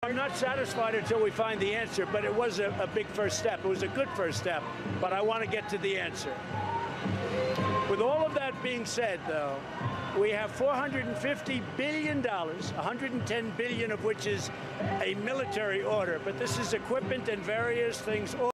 I'm not satisfied until we find the answer, but it was a big first step. It was a good first step, but I want to get to the answer. With all of that being said, though, we have $450 billion, $110 billion of which is a military order, but this is equipment and various things.